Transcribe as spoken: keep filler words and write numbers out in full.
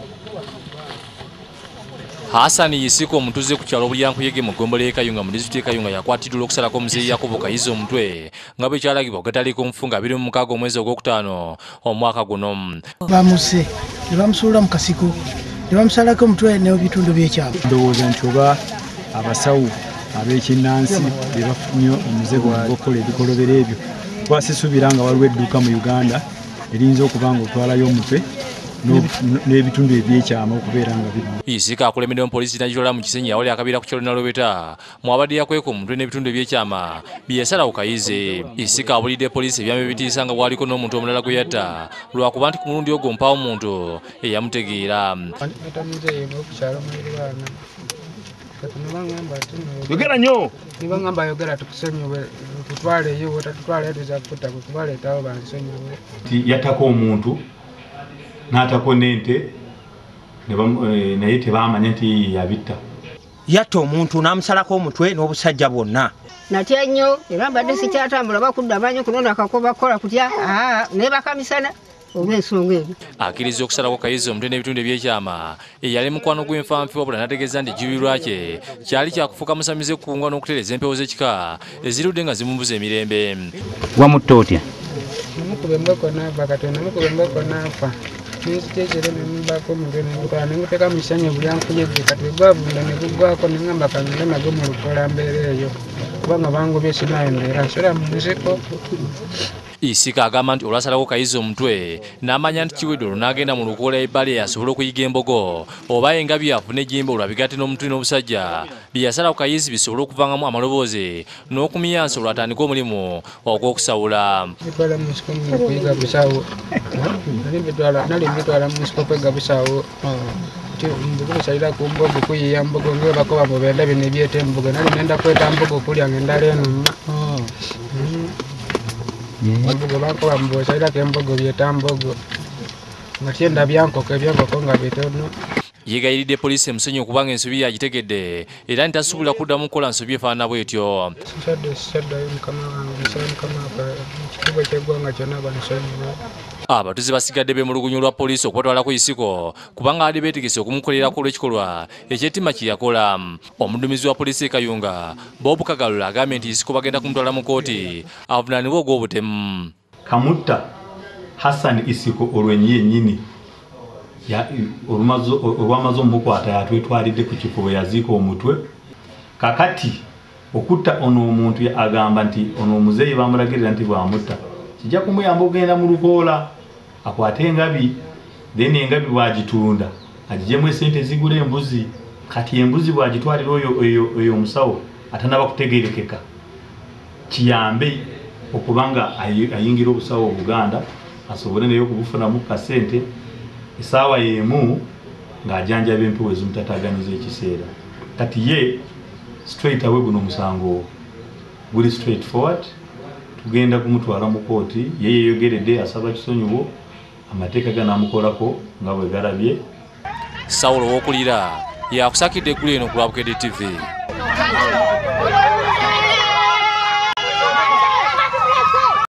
Hassan Isiko omutuze ku kyalo Bulyankuyege mu ggombolola y'e Kayunga mu disitulikiti y'e Kayunga yakwatiddwa olw'okusalako Muzeeyi Yakobo Kayizi omutwe nga bwe kyalagibwa ogataliko nfunga abiri mu mukaaga omwezi ogwokutaano omwaka guno. Bamuse ne bamusuula mu kasiko ne bamusalako omutwe n'ebitundu by'ekyalo. Ndowooza nti oba abasawo ab'ekinnansi be bafunye omuzigo gw'okukola ebikolobero ebyo twasisubira nga waliwo edduuka mu Uganda erinza okuba nga otwalayo omutwe n'ebitundu ebyekyama okubeera nga biri. Isika akulemedde poliisi n'agitwala mu Kisenyi awali akabiira ku kyalo Nalobeta mu abadde yakweka omutwe n'ebitundu ebyekyama bye yasalawo Kayizi. Isika abulidde poliisi ebyama ebitiisa nga bwaliko n'omuntu omulala gwe yatta lwakuba nti ku mulundi ogwo mpaawo omuntu eyamutegeera. Yogera nnyo. Niba ngamba yogera tukusonyiwe tutwaleyo wetatutwaleyo tuza kutta kubaleetawo bansonyiwe. Yattako omuntu n'atako n'ente naye tebaamanya nti yabitta. Yatta omuntu n'amusalako omutwe n'obusajja bwonna. Natya nnyo era mbadde sikyatambula bakudda amanyi kunona akakoba kola kutya ne bakamisana olw'ensonga eyo. Akkiriza okusalako Kayizi omutwe n'ebitundu ebyekyama eyali mukwano gw'enfanfi wabula n'ategeeza nti ejjubirwa kye kyali kyakufuuka musamize kkungwa n'okutereeza empewo z'ekika ezirudde nga zimumbuza emirembe. Wamutta otya? Namukuba emboko n'afa kati namukuba emboko n'afa. Nenziteekera ne mubako omutwe n'engutwala ne nguteeka mu Kisenyi Bulyankuyege kati gwavunda ne guggwako ne ngamba kangende nagwo mu Lukola mbeera eyo kubanga bangobye sinayembeera nsula mu nsiko. Isika agamba nti olwasalako Kayizi omutwe n'amanya nti kiwedde olwo n'agenda mu Lukola ebbali asobole okuyiga embogo oba engabi afune ejjimba olwo abigatte n'omutwe n'obusajja bye yasalako Kayizi bisobole okuvangamu amaloboozi n'okumiyansa olwo atandika omulimu ogw'okusawula. Bitwala mu nsiko mu kuyiga busawo nali mbitwala mu nsiko kwega busawo mbugusalira ku mbogo kuyiya mbogo ngebako bamubenda bino ebyeta embogo nali nenda kweta mbogo kulya ng'endala enuma. Mbogo bakoba mbusalirako embogo byeta mbogo nga tyenda byankoko ebyankoko nga bitono. Yeegayiridde poliisi emusenyi okubanga ensobi yagitegedde era nti tasobola kuddamu kukola nsobi efaanana bw'etyo. Sisadde sisaddayo mukama wange nsaba mukama ekitiibwa ky'eggwanga kyonna bansonyiwe. Abatuuze basigadde beemulugunya olwa poliisi okubatwalako Isiko kubanga baali beetegese okumukolerako olw'ekikolwa ekyettima kye yakola. Omuduumizi wa poliisi e Kayunga Bob Kagalula agambye nti Isiko bagenda kumutwala mu kkooti avunaanibwe ogw'obutemu. Kamutta Hassan Isiko olwenyi yennyini olwamaze omukwata yatwetwalidde ku kifo bwe yaziika omutwe. Kakati okutta ono omuntu agamba nti ono omuzeeyi bamulagirira nti bwamutta kijja kumuyamba okugenda mu Lukoola akwate engabi then engabi bwagitunda agijemu esente ezigula embuzi. Kati embuzi bwagitwalira oyo omusawo atanaba kutegeerekeka kiyambe okubanga ayingira obusawo Buganda asobole naye okubufunamu kasente esaawa y'emu ng'ajanjaba empewo ezimutataganiza ekiseera. Kati ye straight away guno omusango guli straight forward tugenda kumutwala mu kooti ye yeeyogeredde asaba kisonyiwo amateeka ganaamukolako nga bwe galabye. Sawulo w'okulira yakusakidde eggulu eno ku Lwabukedde T V.